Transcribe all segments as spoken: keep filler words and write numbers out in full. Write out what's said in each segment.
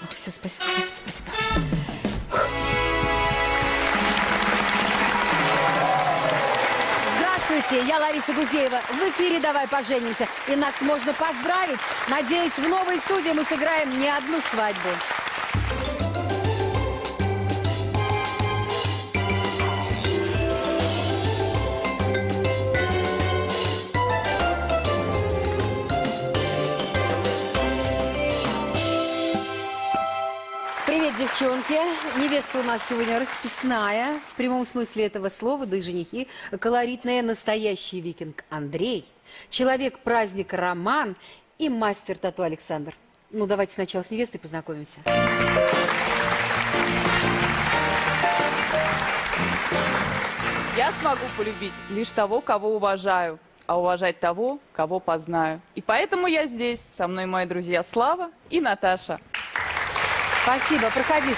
Все, спасибо, спасибо, спасибо. Здравствуйте, я Лариса Гузеева. В эфире «Давай поженимся». И нас можно поздравить. Надеюсь, в новой студии мы сыграем не одну свадьбу. Привет, девчонки. Невеста у нас сегодня расписная, в прямом смысле этого слова, да и женихи. Колоритная, настоящий викинг Андрей, человек-праздник Роман и мастер тату Александр. Ну, давайте сначала с невестой познакомимся. Я смогу полюбить лишь того, кого уважаю, а уважать того, кого познаю. И поэтому я здесь. Со мной мои друзья Слава и Наташа. Спасибо, проходите.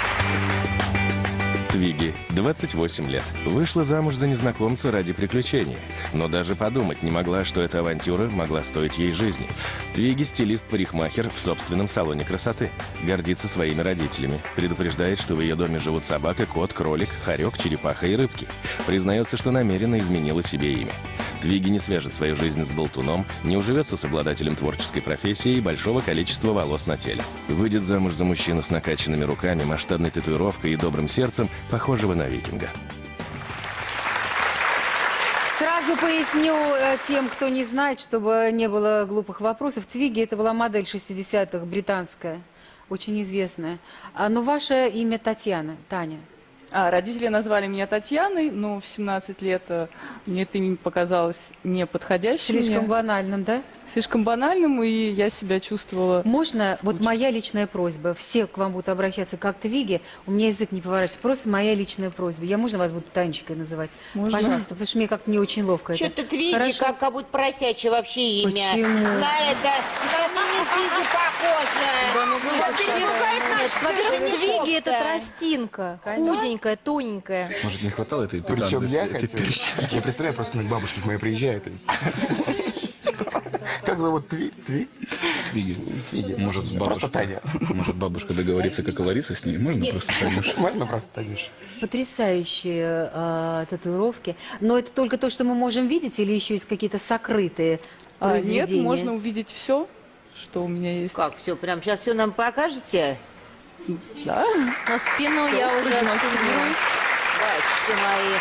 Твиги, двадцать восемь лет. Вышла замуж за незнакомца ради приключения. Но даже подумать не могла, что эта авантюра могла стоить ей жизни. Твиги – стилист-парикмахер в собственном салоне красоты. Гордится своими родителями. Предупреждает, что в ее доме живут собака, кот, кролик, хорек, черепаха и рыбки. Признается, что намеренно изменила себе имя. Твиги не свяжет свою жизнь с болтуном, не уживется с обладателем творческой профессии и большого количества волос на теле. Выйдет замуж за мужчину с накачанными руками, масштабной татуировкой и добрым сердцем, похожего на викинга. Сразу поясню э, тем, кто не знает, чтобы не было глупых вопросов. Твиги – это была модель шестидесятых, британская, очень известная. А, но ваше имя Татьяна, Таня. А, родители назвали меня Татьяной, но в семнадцать лет э, мне это имя показалось неподходящим. Слишком мне. банальным, да? Слишком банальным, и я себя чувствовала... Можно, скучно. вот моя личная просьба, все к вам будут обращаться как Твиги, у меня язык не поворачивается, просто моя личная просьба. Я можно вас буду Танечкой называть? Можно. Пожалуйста, потому что мне как-то не очень ловко это. Что-то Твиги, Хорошо? как, как будто просячее вообще имя. Почему? На это, на мини-Твиги похоже. Во-первых, Твиги Твиги это тростинка, худенькая, тоненькая. Может, не хватало этой Причем я пикантности, хотел. этой перчинки? Я представляю, просто к бабушке к моей приезжает. и- Как зовут Тви? Тви? Твиги. Твиги. Может, Просто бабушка, Таня. может, бабушка договорится, как и Лариса с ней? Можно просто Танюша? Можно просто Танюша? Потрясающие э, татуировки. Но это только то, что мы можем видеть, или еще есть какие-то сокрытые А, произведения? нет, можно увидеть все, что у меня есть. Как, все, прям сейчас все нам покажете? Да? Но спину я уже оценила. Батюшки мои.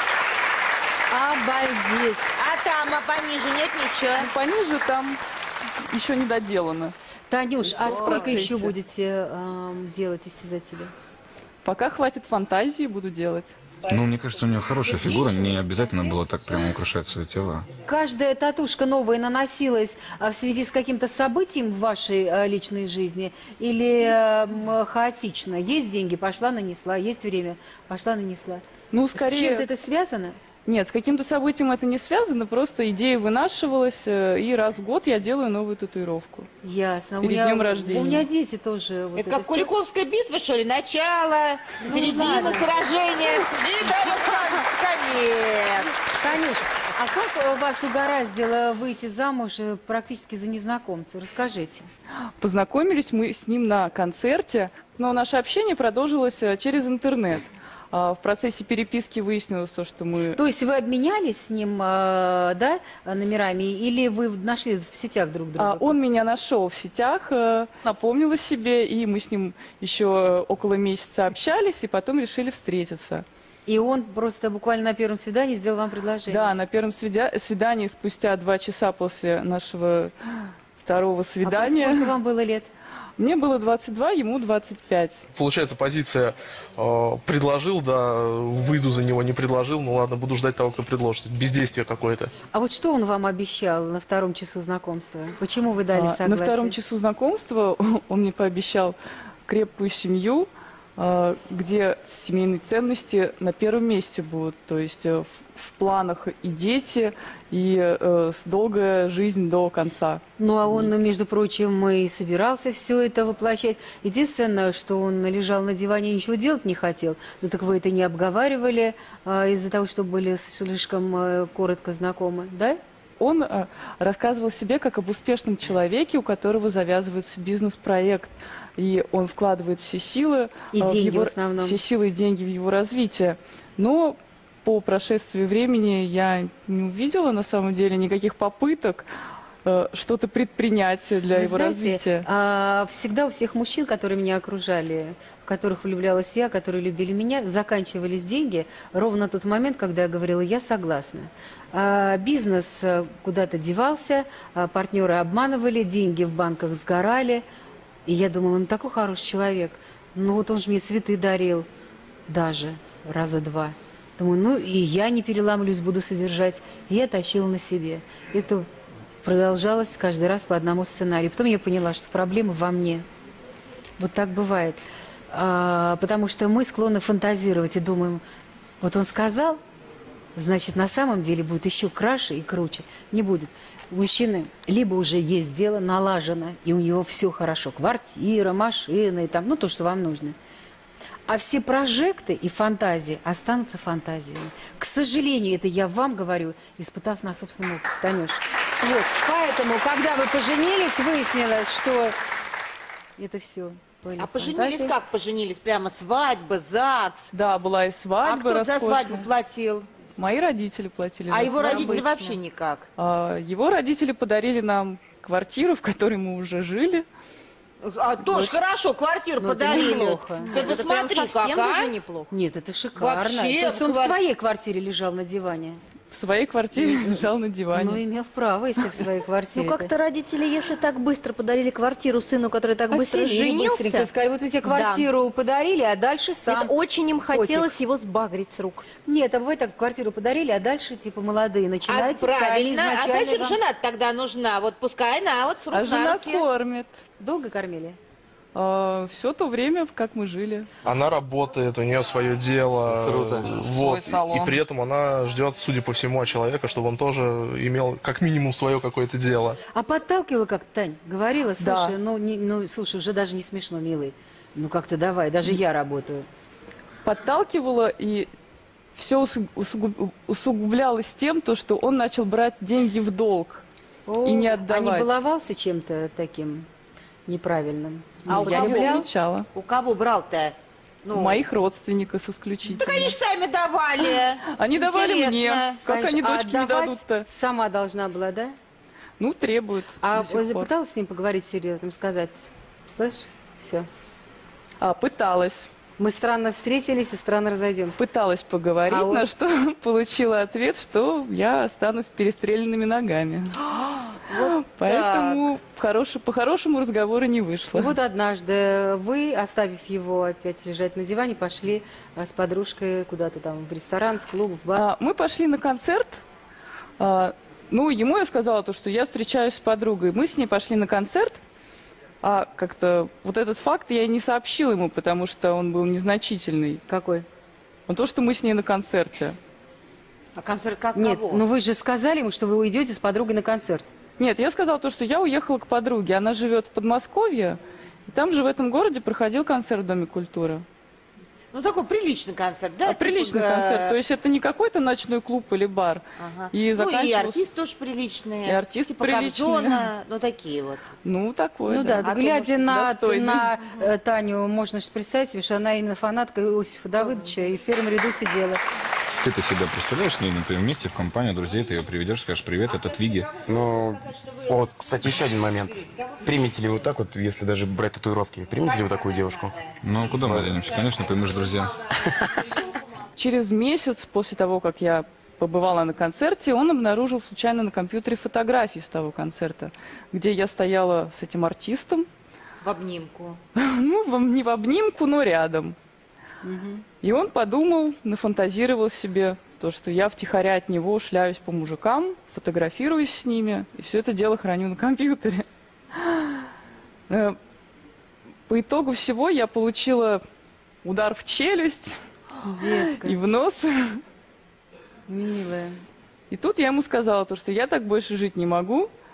Обалдеть! А там, а пониже нет ничего? Ну, пониже там еще не доделано. Танюш, а В сколько процессе. еще будете эм, делать истязателя? Пока хватит фантазии, буду делать. Ну, мне кажется, у нее хорошая фигура, не обязательно было так прямо украшать свое тело. Каждая татушка новая наносилась а, в связи с каким-то событием в вашей а, личной жизни или м, хаотично? Есть деньги, пошла, нанесла, есть время, пошла, нанесла. Ну, С скорее... чем-то это связано? Нет, с каким-то событием это не связано, просто идея вынашивалась, э, и раз в год я делаю новую татуировку. Ясно. Перед у меня, днем рождения. У меня дети тоже. Вот Это как всё. Куликовская битва, что ли? Начало, середина сражения и далее конец. Танюш, а как э, вас угораздило выйти замуж э, практически за незнакомца? Расскажите. Познакомились мы с ним на концерте, но наше общение продолжилось э, через интернет. А, В процессе переписки выяснилось то, что мы... То есть вы обменялись с ним, э, да, номерами, или вы нашли в сетях друг друга? А, Он меня нашел в сетях, э, напомнил о себе, и мы с ним еще около месяца общались, и потом решили встретиться. И он просто буквально на первом свидании сделал вам предложение? Да, на первом свида- свидании, спустя два часа после нашего второго А свидания. сколько вам было лет? Мне было двадцать два, ему двадцать пять. Получается, позиция э, предложил, да, выйду за него, не предложил, ну ладно, буду ждать того, кто предложит. Бездействие какое-то. А вот что он вам обещал на втором часу знакомства? Почему вы дали А, согласие? На втором часу знакомства он мне пообещал крепкую семью, а, где семейные ценности на первом месте будут. То есть э, в, в планах и дети, и э, с долгая жизнь до конца. Ну, а он, между прочим, и собирался все это воплощать. Единственное, что он лежал на диване и ничего делать не хотел. Ну, так вы это не обговаривали а, из-за того, что были слишком а, коротко знакомы, да? он э, рассказывал себе как об успешном человеке, у которого завязывается бизнес-проект, и он вкладывает все силы, И э, в деньги его, в основном. все силы и деньги в его развитие. Но по прошествии времени я не увидела на самом деле никаких попыток э, что-то предпринять для Вы его знаете, развития. а, всегда у всех мужчин, которые меня окружали, в которых влюблялась я, которые любили меня, заканчивались деньги ровно на тот момент, когда я говорила, я согласна. А, бизнес э, куда-то девался, а, партнеры обманывали, деньги в банках сгорали. И я думала, он такой хороший человек. Ну вот он же мне цветы дарил даже раза два. Думаю, ну и я не переламлюсь, буду содержать. И я тащила на себе. Это продолжалось каждый раз по одному сценарию. Потом я поняла, что проблема во мне. Вот так бывает. А, потому что мы склонны фантазировать и думаем, вот он сказал, значит, на самом деле будет еще краше и круче. Не будет. У мужчины либо уже есть дело налажено, и у него все хорошо. Квартира, машина, и там, ну, то, что вам нужно. А все прожекты и фантазии останутся фантазиями. К сожалению, это я вам говорю, испытав на собственном опыте, Танюш. Вот, поэтому, когда вы поженились, выяснилось, что это все были А поженились фантазии. как поженились? Прямо свадьба, ЗАГС? Да, была и А свадьба кто за роскошная. свадьбу платил? Мои родители платили А за его свадьбу. родители обычно. вообще никак? А, Его родители подарили нам квартиру, в которой мы уже жили. А тоже хорошо, квартиру Ну, это подарили. неплохо. Ты Это прям посмотри, совсем какая. даже неплохо. Нет, это шикарно. Вообще, То есть он квар- в своей квартире лежал на диване. В своей квартире лежал на диване. Ну, имел право, если в своей квартире. Ну как-то родители, если так быстро подарили квартиру сыну, который так быстро Отселили женился, быстренько, сказали, вот мы тебе квартиру подарили, а дальше сам. это очень им котик. хотелось его сбагрить с рук. Нет, а вы так квартиру подарили, а дальше, типа, молодые, А начинайте сами правильно. А изначально зачем вам- жена тогда нужна? Вот пускай она вот с рук А на жена руки. кормит. Долго кормили? Все то время, как мы жили. Она работает, у нее свое дело. Круто. Вот. Свой салон. И при этом она ждет, судя по всему, от человека, чтобы он тоже имел как минимум свое какое-то дело. А подталкивала как-то, Тань? Говорила, Да. слушай, ну, не- ну, слушай, уже даже не смешно, милый. Ну, как-то давай, даже я работаю. Подталкивала, и все усугублялось тем, то, что он начал брать деньги в долг. О, И не А отдавать. не баловался чем-то таким неправильным? А у Я не кого? замечала. У кого брал-то? Ну, У моих родственников исключительно. Так они же сами давали. Они давали мне. Интересно. Как Конечно, они а дочке не отдавать дадут-то? сама должна была, да? Ну, требуют. А до сих пор. пыталась с ним поговорить серьезным, сказать, слышь, все. А, пыталась. Мы странно встретились и странно разойдемся. Пыталась поговорить, А он? на что получила ответ, что я останусь с перестрелянными ногами. Поэтому хороший- по-хорошему разговора не вышло. Вот однажды вы, оставив его опять лежать на диване, пошли а, с подружкой куда-то там в ресторан, в клуб, в бар. А, Мы пошли на концерт. А, Ну, ему я сказала то, что я встречаюсь с подругой. Мы с ней пошли на концерт. А как-то вот этот факт я и не сообщила ему, потому что он был незначительный. Какой? Но то, что мы с ней на концерте. А концерт как Нет, кого? ну вы же сказали ему, что вы уйдете с подругой на концерт. Нет, я сказала то, что я уехала к подруге. Она живет в Подмосковье. И там же в этом городе проходил концерт в Доме культуры. Ну, такой приличный концерт, да? А приличный Типа, концерт. То есть это не какой-то ночной клуб или бар. Ага. И Ну, и заканчивался- артист тоже приличный. И артист типа приличный. Кобзона, ну, такие вот. Ну, такой, Ну да, А то, глядя может, на, достойный. на э, Таню, можно же представить себе, что она именно фанатка Иосифа Давыдовича и в первом ряду сидела. Ты-то себя представляешь с ней, например, вместе в компанию друзей, ты ее приведешь, скажешь, привет, это Твиги. Ну, вот, кстати, еще один момент. Примете ли вы так вот, если даже брать татуировки, примете ли вы такую девушку? Ну, куда мы денемся? Конечно, мы же друзья. Через месяц после того, как я побывала на концерте, он обнаружил случайно на компьютере фотографии с того концерта, где я стояла с этим артистом, В обнимку. ну, в- не в обнимку, но рядом. И он подумал, нафантазировал себе то, что я втихаря от него шляюсь по мужикам, фотографируюсь с ними, и все это дело храню на компьютере. Э, По итогу всего я получила удар в челюсть Детка, и в нос. милая. И тут я ему сказала, то, что я так больше жить не могу,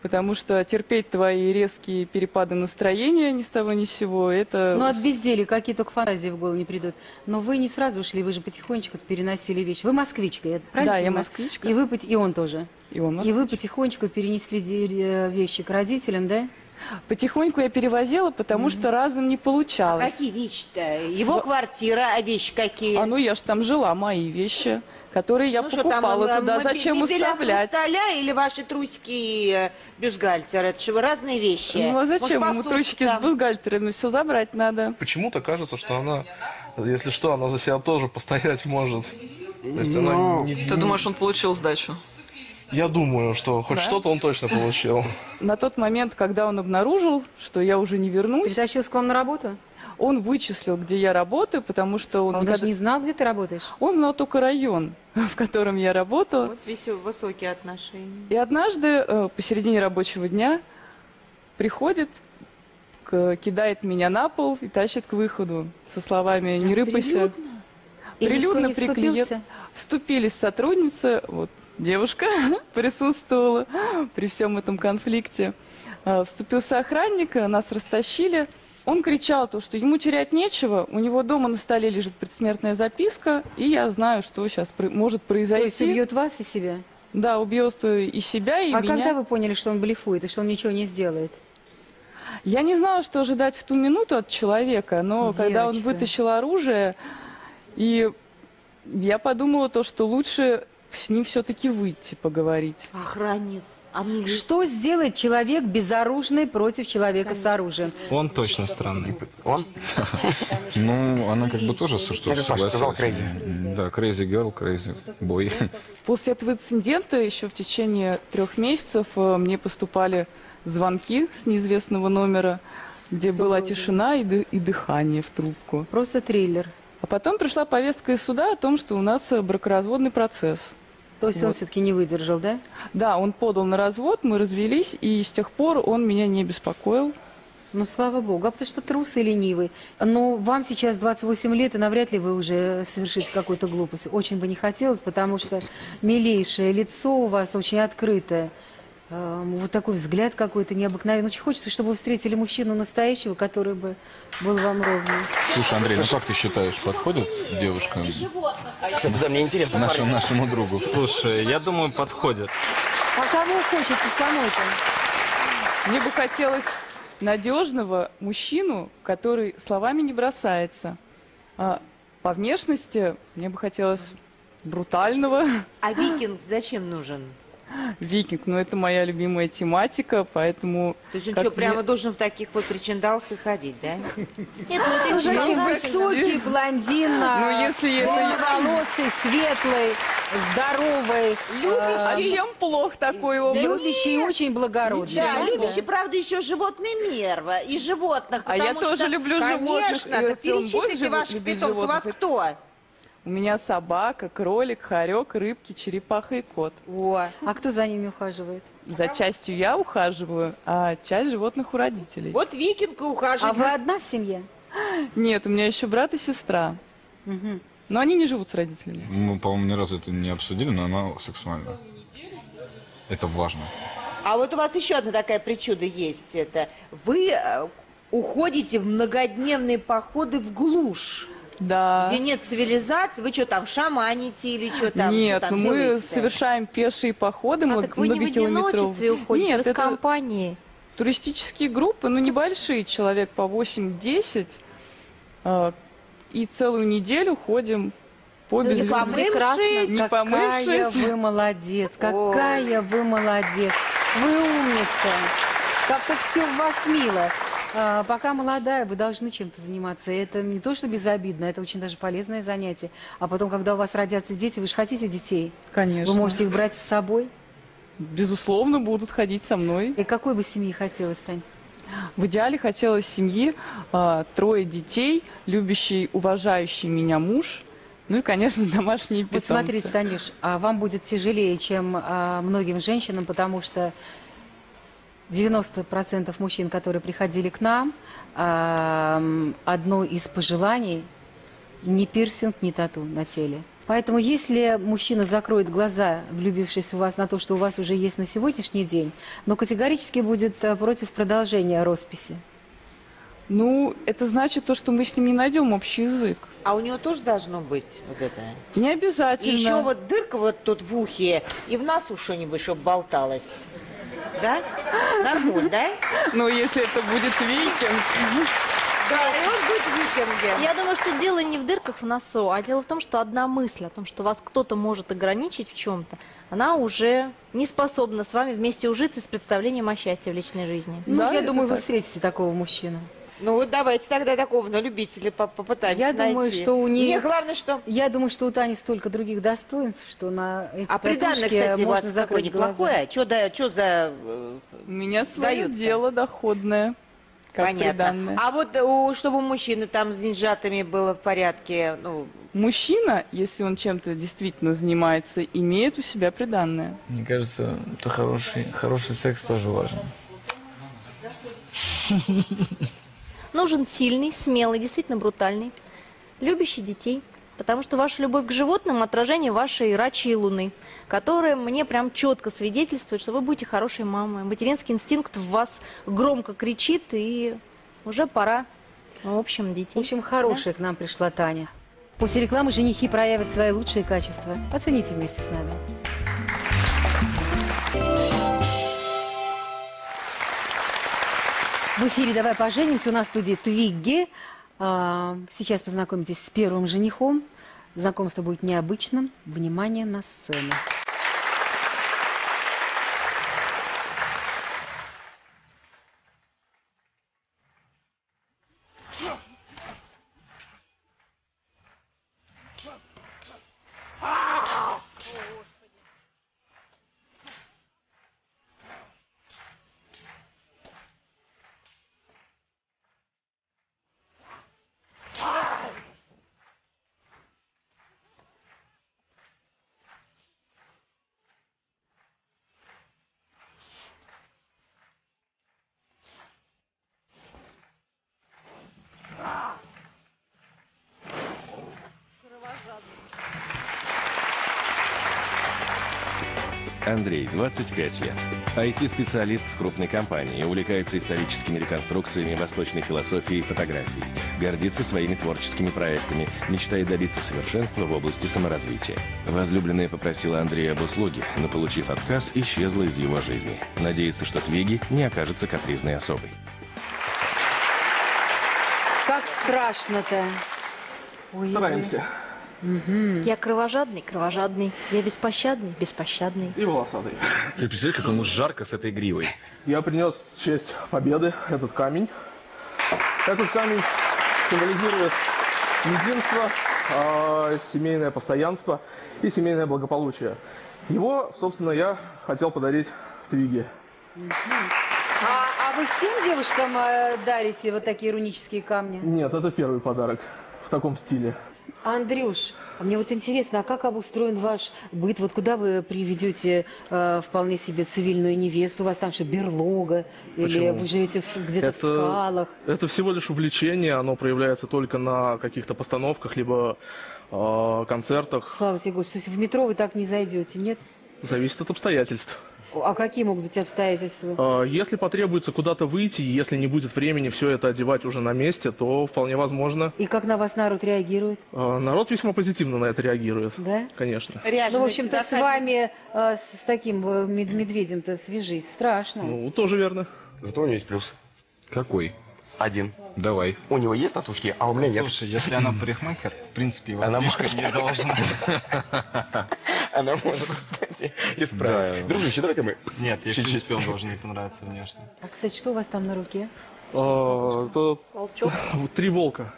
потому что терпеть твои резкие перепады настроения ни с того ни с сего, это... Ну, от безделия какие только фантазии в голову не придут. Но вы не сразу ушли, вы же потихонечку переносили вещи. Вы москвичка, я правильно Да, я понимаю? москвичка. И, вы, пот- и он тоже. И он И вы потихонечку перенесли де- э, вещи к родителям, да? Потихоньку я перевозила, потому что разом не получалось. А какие вещи-то? Его Сва- квартира, а вещи какие? А ну я ж там жила, мои вещи, которые я Ну что там, покупала м, туда. м, Зачем мебеля уставлять? хрусталя или ваши трусики и э, бюстгальтер? Это же разные вещи. Ну а зачем Может, ему посудку трусики с там? бюстгальтерами? Все забрать надо. Почему-то кажется, что она, если что, она за себя тоже постоять может. То есть Ну, она не- Ты думаешь, он получил сдачу? Я думаю, что хоть что-то он точно получил. На тот момент, когда он обнаружил, что я уже не вернусь, Притащился к вам на работу? он вычислил, где я работаю, потому что он, А он никогда- даже не знал, где ты работаешь? он знал только район, в котором я работаю. Вот весь высокие отношения. И однажды э, посередине рабочего дня приходит, к- кидает меня на пол и тащит к выходу со словами «Не рыпайся». И никто Прилюдно не при клиент- вступился? Вступились сотрудницы, вот девушка присутствовала при всем этом конфликте. А, Вступился охранник, а, нас растащили. Он кричал, то, что ему терять нечего, у него дома на столе лежит предсмертная записка, и я знаю, что сейчас про- может То есть произойти. убьет вас и себя? Да, убьет и себя, и А меня. когда вы поняли, что он блефует и что он ничего не сделает? Я не знала, что ожидать в ту минуту от человека, но когда он Девочка. вытащил оружие, и я подумала то, что лучше с ним все-таки выйти поговорить. Охранник. А милиция? Что сделает человек безоружный против человека с оружием? Он точно странный. Он? Ну, она как бы тоже что Я как Паша сказал, согласилась. Да, crazy girl, crazy boy. После этого инцидента еще в течение трех месяцев э, мне поступали звонки с неизвестного номера, где С была угрозой. тишина и, ды- и дыхание в трубку. Просто триллер. А потом пришла повестка из суда о том, что у нас э, бракоразводный процесс. То есть он Вот. все-таки не выдержал, да? Да, он подал на развод, мы развелись, и с тех пор он меня не беспокоил. Ну, слава богу, а потому что трус и ленивый. Но вам сейчас двадцать восемь лет, и навряд ли вы уже совершите какую-то глупость. Очень бы не хотелось, потому что милейшее лицо у вас очень открытое. Эм, Вот такой взгляд какой-то необыкновенный. Очень хочется, чтобы вы встретили мужчину настоящего, который бы был вам ровным. Слушай, Андрей, ну как ты считаешь, подходит девушка Кстати, да, мне интересно. нашему, нашему другу? Слушай, я думаю, подходит. А кого хочется самой-то? Мне бы хотелось надежного мужчину, который словами не бросается. А по внешности мне бы хотелось брутального. А викинг зачем нужен? Викинг, но это моя любимая тематика, поэтому... То есть он как что, мне- прямо должен в таких вот причиндалах и ходить, да? Нет, ну это Ну, не зачем? обязательно. Высокий блондин, Ну, если это... волосый, светлый, здоровый, А чем плох такой образ? любящий и очень благородный. Да, любящий, правда, еще животный мир и животных. А я потому тоже что, люблю животных, Конечно, и да, если он будет перечислите живо- ваших любить питомцев. У вас животных, кто? У меня собака, кролик, хорек, рыбки, черепаха и кот. О, А кто за ними ухаживает? За частью я ухаживаю, а часть животных у родителей. вот викинг и А ухаживает. вы одна в семье? Нет, у меня еще брат и сестра. Но они не живут с родителями. Мы, по-моему, ни разу это не обсудили, но она сексуальна. Это важно. А вот у вас еще одна такая причуда есть. Это вы э, уходите в многодневные походы в глушь, Да. где нет цивилизации. Вы что там, шаманите или что там? Нет, что там ну мы делаете-то? совершаем пешие походы А мно- так вы не в многокилометров. одиночестве уходите, Нет, вы с это компанией. туристические группы, ну небольшие, человек по восемь-десять. э, И целую неделю ходим по Ну, не безлюдным- помывшись? Не Какая помывшись. вы молодец, какая вы молодец. Вы умница. Как-то все в вас мило. А, пока молодая, вы должны чем-то заниматься. Это не то, что безобидно, это очень даже полезное занятие. А потом, когда у вас родятся дети, вы же хотите детей. Конечно. Вы можете их брать с собой. Безусловно, будут ходить со мной. И какой бы семьи хотелось, Тань? В идеале хотелось семьи, а, трое детей, любящий, уважающий меня муж, ну и, конечно, домашние Вот питомцы. смотрите, Танюш, а вам будет тяжелее, чем а, многим женщинам, потому что девяносто процентов мужчин, которые приходили к нам, а, м, одно из пожеланий – ни пирсинг, ни тату на теле. Поэтому если мужчина закроет глаза, влюбившись в вас, на то, что у вас уже есть на сегодняшний день, но категорически будет э, против продолжения росписи. Ну, это значит то, что мы с ним не найдем общий язык. А у него тоже должно быть вот это? Не И обязательно. еще вот дырка вот тут в ухе, и в носу что-нибудь, чтобы болталось. Да? Нормуль, да? Ну, если это будет викинг. Да, и он будет викингом. Я думаю, что дело не в дырках в носу, а дело в том, что одна мысль о том, что вас кто-то может ограничить в чем-то, она уже не способна с вами вместе ужиться с представлением о счастье в личной жизни. Ну, Да, я это думаю, вы так. встретите такого мужчину. Ну вот давайте тогда такого на любителя по- попытаемся Я найти. думаю, что у нее- Мне главное, что... Я думаю, что у Тани столько других достоинств, что на эти А приданное, татушки кстати, у вас можно какое закрыть глаза. неплохое? Что да, что за... э, У меня свое Дают-то. дело доходное, как Понятно. приданное. А вот у, чтобы у мужчины там с деньжатами было в порядке, ну... Мужчина, если он чем-то действительно занимается, имеет у себя приданное. Мне кажется, это хороший, хороший секс тоже важен. Нужен сильный, смелый, действительно брутальный, любящий детей. Потому что ваша любовь к животным – отражение вашей рачьей луны, которая мне прям четко свидетельствует, что вы будете хорошей мамой. Материнский инстинкт в вас громко кричит, и уже пора, в общем, детей. В общем, хорошая к нам пришла Таня. После рекламы женихи проявят свои лучшие качества. Оцените вместе с нами. В эфире «Давай поженимся». У нас в студии Твигги. А, Сейчас познакомитесь с первым женихом. Знакомство будет необычным. Внимание на сцену. Андрей, двадцать пять лет. ай ти-специалист в крупной компании, увлекается историческими реконструкциями, восточной философией и фотографией, гордится своими творческими проектами, мечтает добиться совершенства в области саморазвития. Возлюбленная попросила Андрея об услуге, но, получив отказ, исчезла из его жизни. Надеется, что Твигги не окажется капризной особой. Как страшно-то. Ой, Стараемся. Я кровожадный, кровожадный. Я беспощадный, беспощадный. И волосатый. Ты представляешь, как ему жарко с этой гривой. Я принес в честь победы этот камень. Этот камень символизирует единство, э, семейное постоянство и семейное благополучие. Его, собственно, я хотел подарить Твигги. А, а вы всем девушкам э, дарите вот такие рунические камни? Нет, это первый подарок в таком стиле. Андрюш, а мне вот интересно, а как обустроен ваш быт? Вот куда вы приведете э, вполне себе цивильную невесту? У вас там что, берлога? Или Почему? вы живете в- где-то в Это, скалах? это всего лишь увлечение, оно проявляется только на каких-то постановках, либо э, концертах. Слава тебе, Господи, в метро вы так не зайдете, нет? Зависит от обстоятельств. А какие могут быть обстоятельства? Э, Если потребуется куда-то выйти, если не будет времени все это одевать уже на месте, то вполне возможно. И как на вас народ реагирует? Э, Народ весьма позитивно на это реагирует. Да? Конечно. Ну, в общем-то, с вами, э, с таким э, мед- медведем-то свяжись. Страшно. Ну, тоже верно. Зато у него есть плюс. Какой? Один. Давай. У него есть татушки, а у меня нет. Слушай, если она парикмахер, в принципе, его Она стрижка не должна. Она может, кстати, исправить. Да. Дружище, давай-ка мы... Нет, ей, в Чуть-чуть. принципе, он должен ей понравиться внешне. А, кстати, что у вас там на руке? Э, Это Волчок. три волка.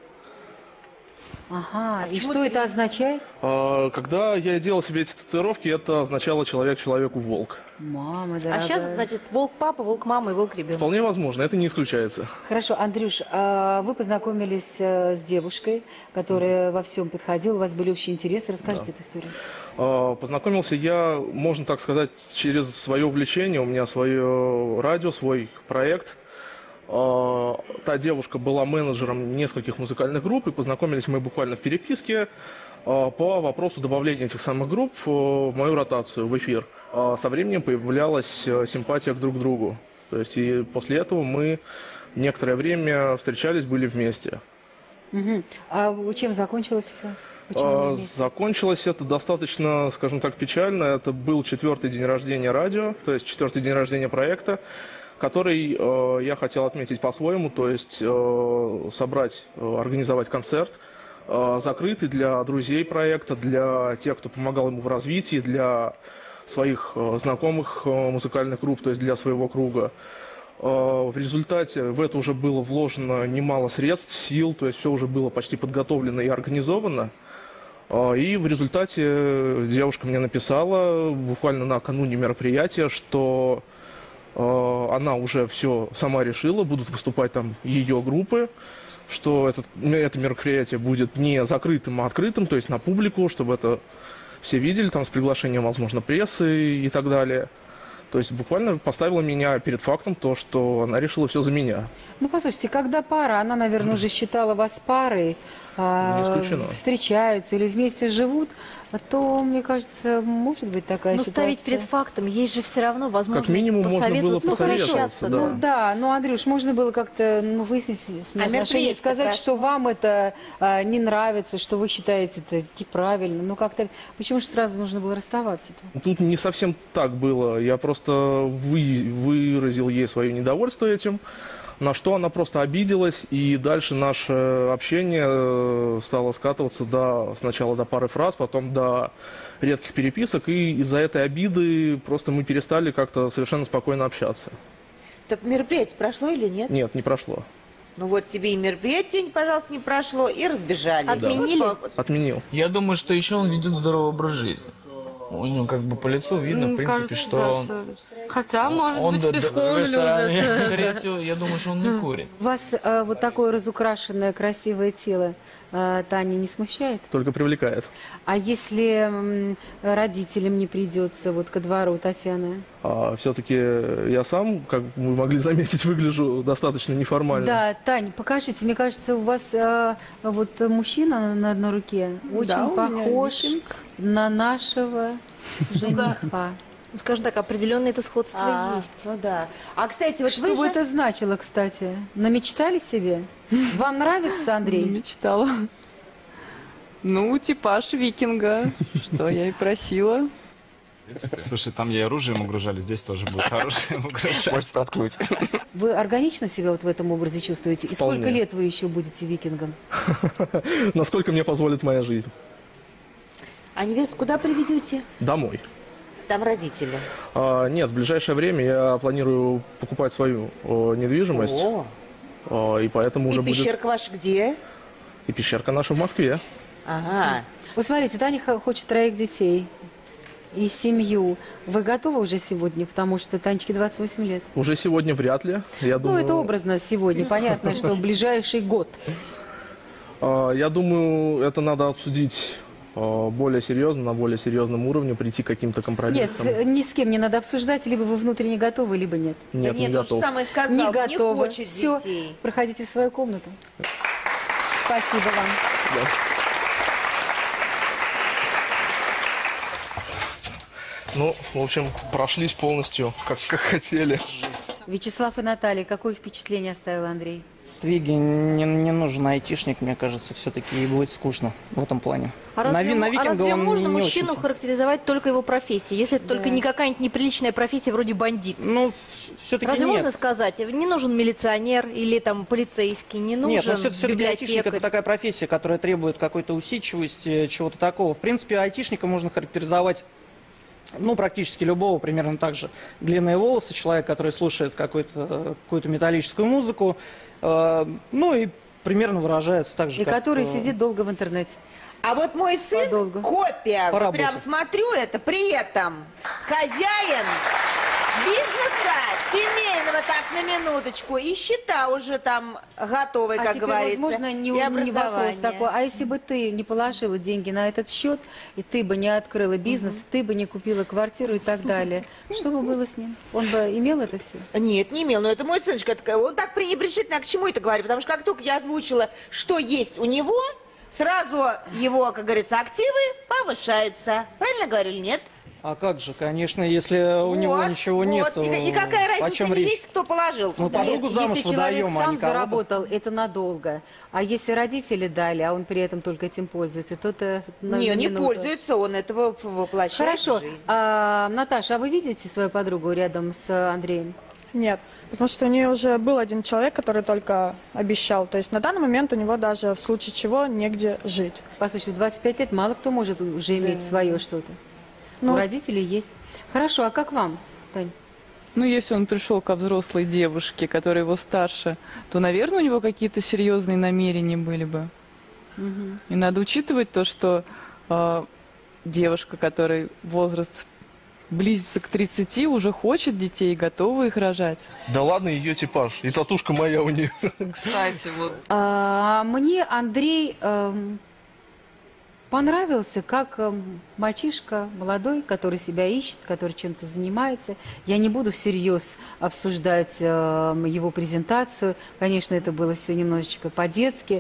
Ага, и что это означает? Э, Когда я делал себе эти татуировки, это означало человек человеку волк. Мама А дорогая. сейчас, значит, волк папа, волк мама и волк ребенок. Вполне возможно, это не исключается. Хорошо, Андрюш, а вы познакомились э, с девушкой, которая во всем подходила, у вас были общие интересы. Расскажите Да. эту историю. Э, Познакомился я, можно так сказать, через свое увлечение. У меня свое радио, свой проект. Э, Та девушка была менеджером нескольких музыкальных групп, и познакомились мы буквально в переписке э, по вопросу добавления этих самых групп э, в мою ротацию, в эфир. Э, Со временем появлялась э, симпатия друг к другу. То есть и после этого мы некоторое время встречались, были вместе. Мгм. А чем закончилось все? А, Закончилось это достаточно, скажем так, печально. Это был четвертый день рождения радио, то есть четвертый день рождения проекта, который э, я хотел отметить по-своему, то есть э, собрать, э, организовать концерт, э, закрытый для друзей проекта, для тех, кто помогал ему в развитии, для своих э, знакомых э, музыкальных групп, то есть для своего круга. Э, В результате в это уже было вложено немало средств, сил, то есть все уже было почти подготовлено и организовано. Э, И в результате девушка мне написала буквально накануне мероприятия, что э, она уже все сама решила, будут выступать там ее группы, что этот, это мероприятие будет не закрытым, а открытым, то есть на публику, чтобы это все видели, там с приглашением, возможно, прессы и так далее. То есть буквально поставила меня перед фактом то, что она решила все за меня. Ну, послушайте, когда пара, она, наверное, уже считала вас парой, а, Не исключено. встречаются или вместе живут, то, мне кажется, может быть такая Но ситуация. ставить перед фактом, есть же все равно возможность минимум можно было посоветоваться, посоветоваться, попрощаться. да. Ну да, ну, Андрюш, можно было как-то ну, выяснить с ней А отношения, мероприятие сказать, прошло? что вам это а, не нравится, что вы считаете это неправильно. Ну как-то, почему же сразу нужно было расставаться-то? Тут не совсем так было. Я просто вы, выразил ей свое недовольство этим, на что она просто обиделась, и дальше наше общение э, стало скатываться до, сначала до пары фраз, потом до редких переписок, и из-за этой обиды просто мы перестали как-то совершенно спокойно общаться. Так мероприятие прошло или нет? Нет, не прошло. Ну вот тебе и мероприятие, пожалуйста, не прошло, и разбежались. Отменили? Вот, вот. Отменил. Я думаю, что еще он ведет здоровый образ жизни. У него как бы по лицу видно, в принципе, что он... Хотя, может Он быть, до- с до- пивком в или ресторане, уже... скорее всего, я думаю, что он не курит. Вас э, вот такое разукрашенное, красивое тело э, Таня не смущает? Только привлекает. А если м, родителям не придется вот ко двору Татьяны? А все-таки я сам, как вы могли заметить, выгляжу достаточно неформально. Да, Тань, покажите, мне кажется, у вас э, вот мужчина на одной руке очень Да, у меня похож викинг. на нашего жениха. Ну, скажем так, определенное это сходство А, есть. ну да. А, кстати, вот Что вы бы же- это значило, кстати? Намечтали себе? Вам нравится, Андрей? Мечтала. Ну, типаж викинга, что я и просила. Слушай, там ей оружием угрожали, здесь тоже будет оружием угрожать. Можешь проткнуть. Вы органично себя вот в этом образе чувствуете? И Вполне. сколько лет вы еще будете викингом? Насколько мне позволит моя жизнь. А невесту куда приведете? Домой. Там родители. А, нет, в ближайшее время я планирую покупать свою о, недвижимость. О, А, и поэтому уже и будет... пещерка ваша где? И пещерка наша в Москве. Ага. Вот смотрите, Таня х- хочет троих детей и семью. Вы готовы уже сегодня? Потому что Танечке двадцать восемь лет. Уже сегодня вряд ли. Я Ну, думаю, это образно сегодня. Понятно, что в ближайший год. а, я думаю, это надо обсудить а, более серьезно, на более серьезном уровне, прийти к каким-то Нет, компромиссам. э, ни с кем не надо обсуждать. Либо вы внутренне готовы, либо нет. Нет, да не нет, он же готов. самое сказал, Не не готовы. хочет Все, детей. проходите в свою комнату. Спасибо вам. Ну, в общем, прошлись полностью, как, как хотели. Вячеслав и Наталья, какое впечатление оставил Андрей? Твиге не, не нужен айтишник, мне кажется, все-таки и будет скучно в этом плане. А разве, на, ви- на а викинга разве он можно не мужчину очень- характеризовать только его профессией, если это только не какая-нибудь неприличная профессия вроде бандит? Ну, все-таки Разве нет. можно сказать, не нужен милиционер или там полицейский, не нужен Нет, но все-таки айтишник это библиотекарь? такая профессия, которая требует какой-то усидчивости, чего-то такого. В принципе, айтишника можно характеризовать, ну, практически любого, примерно так же. Длинные волосы, человек, который слушает какую-то, какую-то металлическую музыку, э, ну и примерно выражается так же, И как, который э, сидит долго в интернете. А вот мой сын Подолгу. копия. По Вот прям работе. смотрю это, при этом хозяин бизнеса семейного, так, на минуточку. И счета уже там готовы, А как теперь, говорится. возможно, не, и не вопрос образование. такой. А если бы ты не положила деньги на этот счет, и ты бы не открыла бизнес, ты бы не купила квартиру и так далее, что бы было с ним? Он бы имел это все? Нет, не имел, но это мой сыночка. Он так пренебрежительно, а к чему это говорю? Потому что как только я озвучила, что есть у него, сразу его, как говорится, активы повышаются. Правильно говорю или нет? А как же, конечно, если у него Вот, ничего вот. нет, то И, и какая о разница, чем не речь? есть, кто положил Ну, туда? подругу замуж если человек выдаем, а сам не кого-то. заработал, это надолго. А если родители дали, а он при этом только этим пользуется, то это на- Не, на не минуту. пользуется, он этого воплощает Хорошо. в жизнь. А, Наташа, а вы видите свою подругу рядом с э, Андреем? Нет, потому что у нее уже был один человек, который только обещал. То есть на данный момент у него даже в случае чего негде жить. Послушайте, в двадцать пять лет мало кто может уже иметь свое что-то. Ну, У родителей есть. Хорошо, а как вам, Тань? Ну, если он пришел ко взрослой девушке, которая его старше, то, наверное, у него какие-то серьезные намерения были бы. Мгм. И надо учитывать то, что э, девушка, которой возраст близится к тридцати, уже хочет детей и готова их рожать. Да ладно, ее типаж. И татушка моя у нее. Кстати, вот А, мне Андрей эм, понравился как эм, мальчишка молодой, который себя ищет, который чем-то занимается. Я не буду всерьез обсуждать эм, его презентацию. Конечно, это было все немножечко по-детски.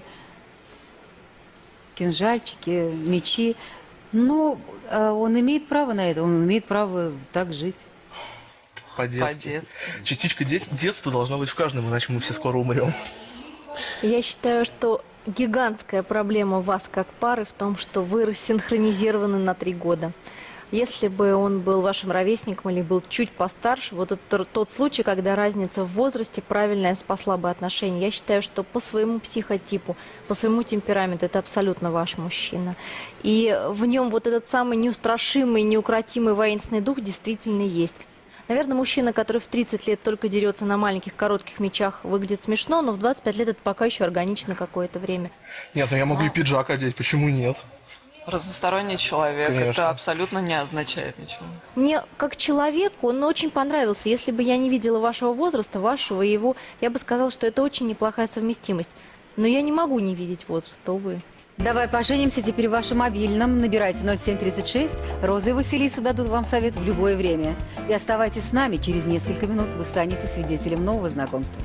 Кинжальчики, мечи. Но э, он имеет право на это, он имеет право так жить. По-детски. по-детски. Частичка дет- детства должна быть в каждом, иначе мы все скоро умрем. Я считаю, что гигантская проблема вас как пары в том, что вы рассинхронизированы на три года. Если бы он был вашим ровесником или был чуть постарше, вот это тот случай, когда разница в возрасте правильная спасла бы отношения. Я считаю, что по своему психотипу, по своему темпераменту это абсолютно ваш мужчина. И в нем вот этот самый неустрашимый, неукротимый воинственный дух действительно есть. Наверное, мужчина, который в тридцать лет только дерется на маленьких коротких мечах, выглядит смешно, но в двадцать пять лет это пока еще органично какое-то время. Нет, ну я могу и пиджак одеть, почему нет? Разносторонний человек, Конечно. это абсолютно не означает ничего. Мне как человеку он очень понравился. Если бы я не видела вашего возраста, вашего и его, я бы сказала, что это очень неплохая совместимость. Но я не могу не видеть возраста, увы. Давай поженимся теперь в вашем мобильном. Набирайте ноль семь тридцать шесть. Роза и Василиса дадут вам совет в любое время. И оставайтесь с нами. Через несколько минут вы станете свидетелем нового знакомства.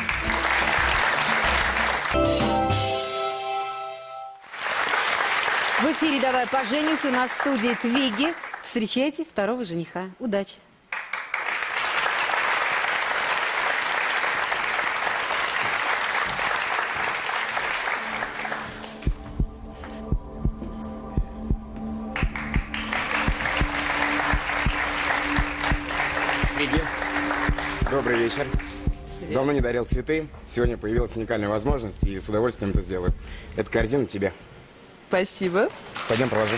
В эфире «Давай поженимся». У нас в студии Твиги. Встречайте второго жениха. Удачи! Твиги, добрый вечер. Давно не дарил цветы. Сегодня появилась уникальная возможность, и с удовольствием это сделаю. Эта корзина тебе. Спасибо. Пойдем провожу.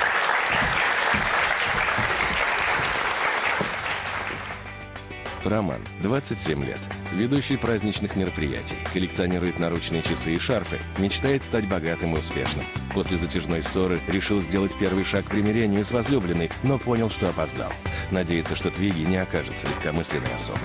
Роман, двадцать семь лет. Ведущий праздничных мероприятий. Коллекционирует наручные часы и шарфы. Мечтает стать богатым и успешным. После затяжной ссоры решил сделать первый шаг к примирению с возлюбленной, но понял, что опоздал. Надеется, что Твиги не окажется легкомысленной особой.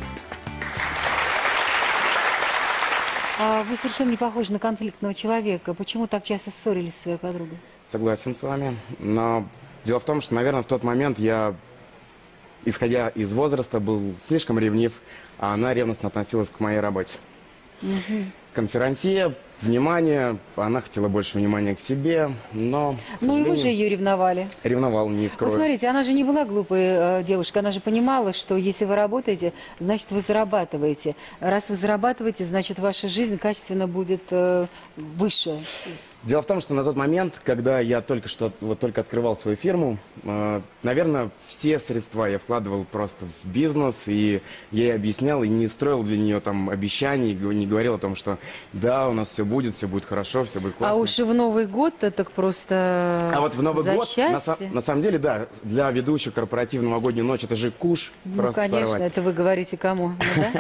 А вы совершенно не похожи на конфликтного человека. Почему так часто ссорились с своей подругой? Согласен с вами. Но дело в том, что, наверное, в тот момент я, исходя из возраста, был слишком ревнив, а она ревностно относилась к моей работе. Конферансье, внимание, она хотела больше внимания к себе, но, к Ну и вы же сожалению, ее ревновали. ревновал, не Вот скрою. смотрите, она же не была глупой э, девушкой, она же понимала, что если вы работаете, значит вы зарабатываете. Раз вы зарабатываете, значит ваша жизнь качественно будет э, выше. Дело в том, что на тот момент, когда я только что вот только открывал свою фирму, э, наверное, все средства я вкладывал просто в бизнес, и я ей объяснял, и не строил для нее там обещаний, и не говорил о том, что да, у нас все будет, все будет хорошо, все будет классно. А уж и в Новый год так просто А вот в Новый за год, на, са- счастье. на самом деле, да, для ведущих корпоративную новогоднюю ночь, это же куш Ну, просто конечно, сорвать. это вы говорите кому, ну, да?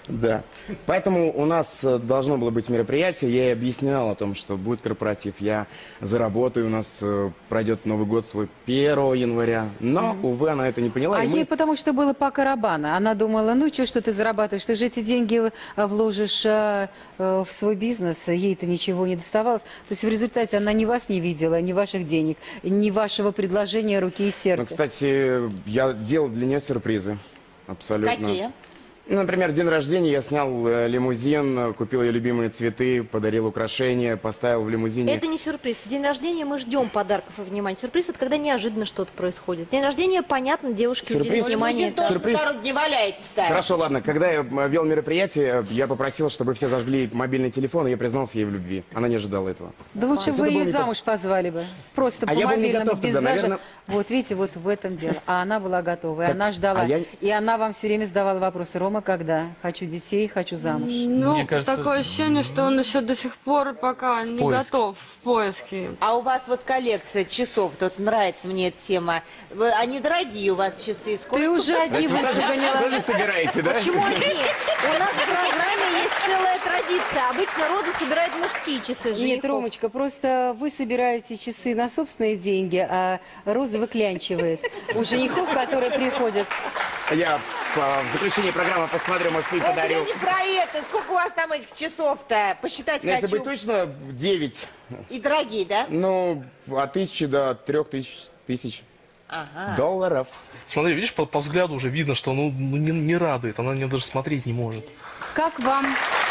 Да. Поэтому у нас э, должно было быть мероприятие. Я ей объяснял о том, что будет корпоратив. Я заработаю, у нас э, пройдет Новый год свой первого января. Но, увы, она это не поняла. А и мы- ей потому что было по карабану. Она думала, ну что, что ты зарабатываешь? Ты же эти деньги э, вложишь э, э, в свой бизнес. Ей-то ничего не доставалось. То есть в результате она ни вас не видела, ни ваших денег, ни вашего предложения руки и сердца. Ну, кстати, я делал для нее сюрпризы. Абсолютно. Какие? Ну, например, день рождения я снял э, лимузин, э, купил ее любимые цветы, подарил украшения, поставил в лимузине. Это не сюрприз. В день рождения мы ждем подарков и внимания. Сюрприз — это когда неожиданно что-то происходит. День рождения, понятно, девушки Сюрприз? уделят внимание. Лимузин тоже Сюрприз. на дороге не валяется, ставить. Хорошо, ладно. Когда я э, вел мероприятие, я попросил, чтобы все зажгли мобильный телефон, и я признался ей в любви. Она не ожидала этого. Да лучше То есть бы это было ее не замуж позвали бы. Просто А по я был не мобильному, готов без тогда, зажа- наверное. Вот видите, вот в этом дело. А она была готова, и Так, она ждала. а я- И она вам все время задавала вопросы. Рома, когда? Хочу детей, хочу замуж. Ну, Мне кажется- такое ощущение, что он еще до сих пор пока не поиске. готов в поиске. А у вас вот коллекция часов, тут нравится мне эта тема. Вы- Они дорогие у вас часы. Сколько? Ты уже одни Вы тоже, выгоняла. тоже собираете, да? Почему они? У нас в программе есть целая традиция. Обычно Роза собирает мужские часы Нет, женихов. Ромочка, просто вы собираете часы на собственные деньги, а Роза выклянчивает у женихов, которые приходят. Я по- в заключении программы посмотрю, может, и Это подарю. я не про это. Сколько у вас там этих часов-то? Посчитать Ну, если хочу. быть точно, девять. И дорогие, да? Ну, от тысячи до трех тысяч, тысяч Ага. долларов. Смотри, видишь, по, по взгляду уже видно, что ну, ну, не, не радует, она на нее даже смотреть не может. Как вам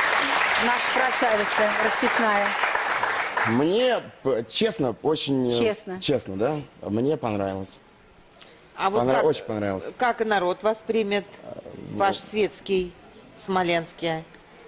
наша красавица расписная? Мне, п- честно, очень... э, Честно. Честно, да? Мне понравилось. А вот Понра- как, Очень понравилось. как народ воспримет ваш светский в Смоленске?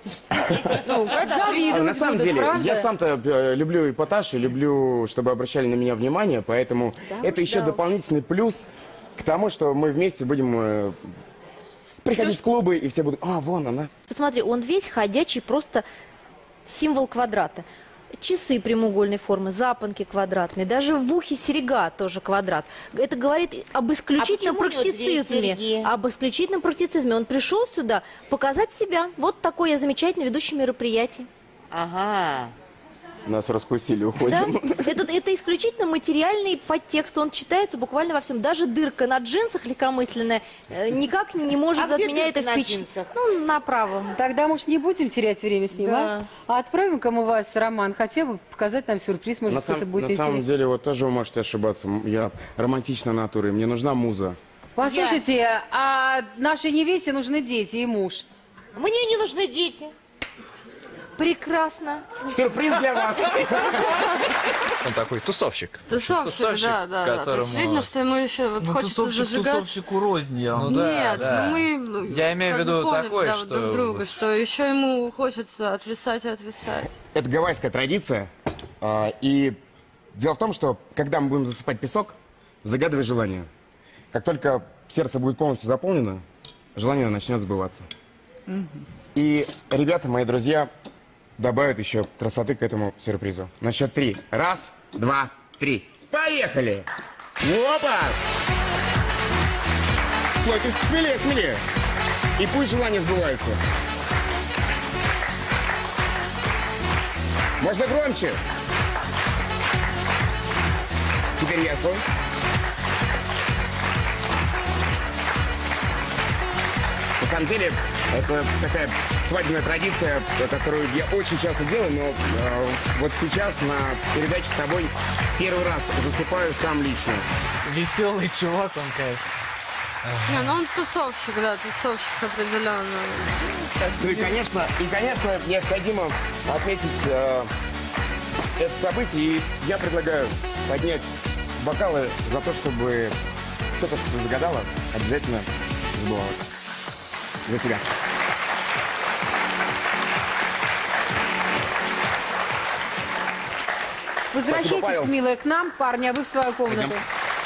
Ну, когда Завидуют А на самом будут, деле, правда? я сам-то э, люблю эпатаж и люблю, чтобы обращали на меня внимание, поэтому это еще да. дополнительный плюс к тому, что мы вместе будем э, приходить в клубы, и все будут, а, вон она. Посмотри, он весь ходячий просто символ квадрата. Часы прямоугольной формы, запонки квадратные, даже в ухе серега тоже квадрат. Это говорит об исключительном А почему у него две практицизме. серьги? Об исключительном практицизме. Он пришел сюда показать себя. Вот такой я замечательный ведущий мероприятий. Ага. Нас раскусили, Да? уходим. Это, это исключительно материальный подтекст. Он читается буквально во всем. Даже дырка на джинсах легкомысленная э, никак не может А от где меня дырка это на впечатлить. джинсах? Ну, направо. Тогда, может, не будем терять время с ним, Да. а? А отправим-ка мы вас, Роман, хотя бы показать нам сюрприз, может, На, что-то сам- будет на самом интересно. деле, вот тоже вы можете ошибаться. М, Я романтичной натуры, мне нужна муза. Послушайте, а нашей невесте нужны дети и муж. Мне не нужны дети. Прекрасно. Сюрприз для вас. Он такой тусовщик. Тусовщик, да, да, да. То есть видно, что ему еще вот Ну, хочется тусовщик зажигать. тусовщику рознь, я вам- Нет, да. ну мы ну, Я имею в как бы виду поняли, такой, да, что- друг друга, что еще ему хочется отвисать и отвисать. Это гавайская традиция. а, И дело в том, что когда мы будем засыпать песок, загадывай желание. Как только сердце будет полностью заполнено, желание начнет сбываться. И ребята, мои друзья, добавят еще красоты к этому сюрпризу. На счет три. Раз, два, три. Поехали! Опа! Слойка, смелее, смелее. И пусть желание сбывается. Можно громче. Теперь я слой. На самом деле, это такая свадебная традиция, которую я очень часто делаю, но э, вот сейчас на передаче с тобой первый раз засыпаю сам лично. Веселый чувак он, конечно. Не, ну он тусовщик, да, тусовщик определенно. Ну и, конечно, и, конечно, необходимо отметить э, это событие, и я предлагаю поднять бокалы за то, чтобы все то, что ты загадала, обязательно сбывалось. За тебя. Возвращайтесь, Павел. милая, к нам, парни, а вы в свою комнату. Пойдем.